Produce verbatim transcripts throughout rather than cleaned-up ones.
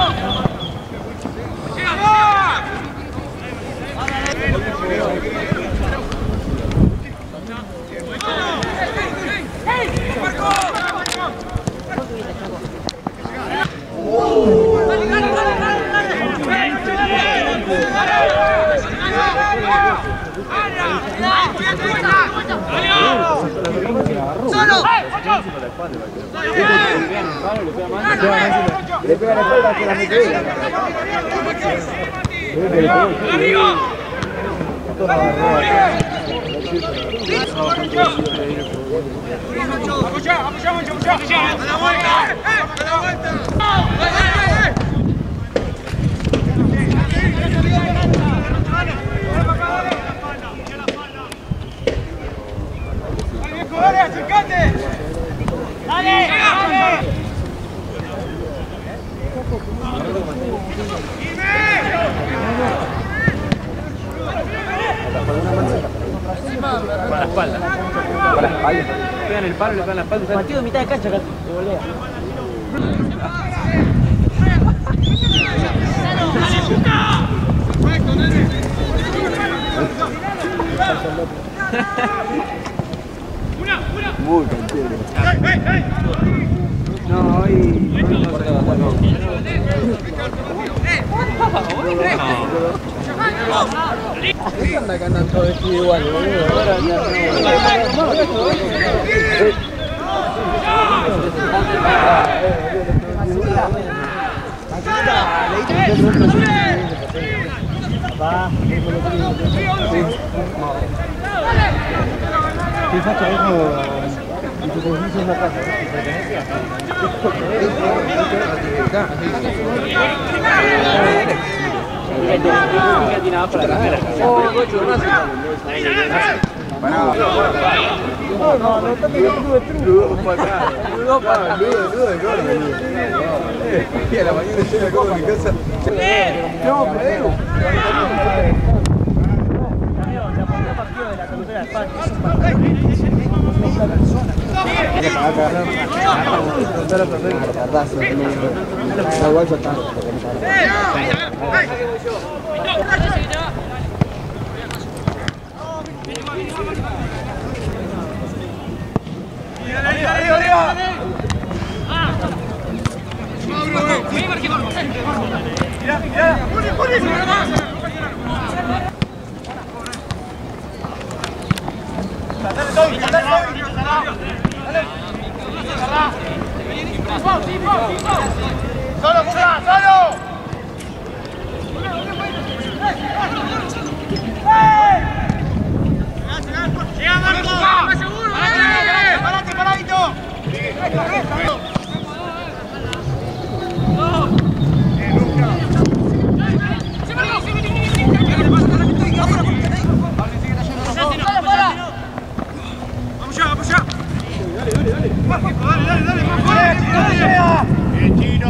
¡Solo! Le pega la espalda que la mete ella. ¡Arriba! ¡Apoyá, apoyá, apoyá! ¡A la vuelta! ¡A la vuelta! ¡Dale, acercate! ¡Dale, dale! Para la espalda. Para la espalda. Pegan el palo, le pegan la espalda. Partido de mitad de cancha, casi. De volea. Muy cantero. No, hoy no se va a anda que andan todos vestidos igual, boludo. Ahora Va. ¿qué facha dijo en tu servicio en la casa? No, no, no está pegando de truco. Para atrás. Ludo para atrás. Ludo de gordo. Y a la mañana llega como en mi casa. No, pero partido de la carretera de España. Es un partido. Mira, mira, Juli, Juli, dale, Toby, dale, Toby. Dale. Solo, Musa, solo. Llega Marco, más seguro. Parate, paradito. Vamos ya, vamos ya. Dale, dale, dale. Dale, dale, más fuerte. Dale. Bien, Chino.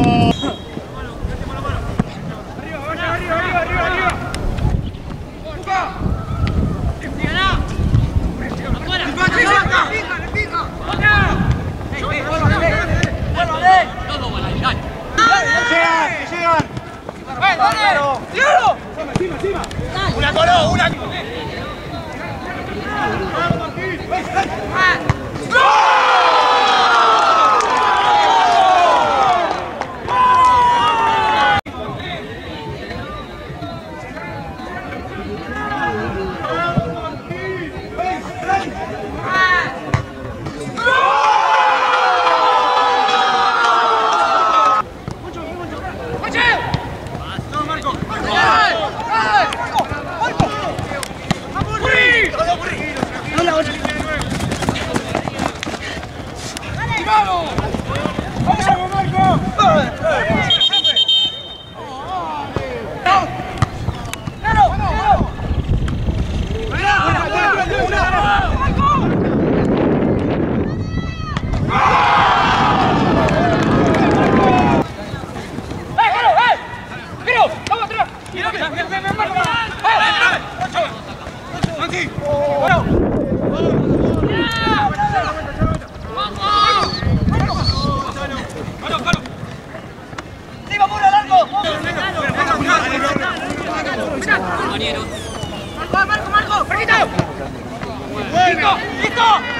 Arriba, vaya, arriba, arriba, arriba, arriba. Busca. Dígala. Afuera. Fija, fija, fija. Acá. Bueno, dale. Todo bueno, dale. Llegan, que llegan. ¡Eh, dale! ¡Tíralo! ¡Encima, encima! ¡Una coló, una! ¡Vamos, Martín! ¡Gol! ¡Sí, vamos, largo! Compañeros. Marco, Marco, Marco. ¡Listo! ¡Listo!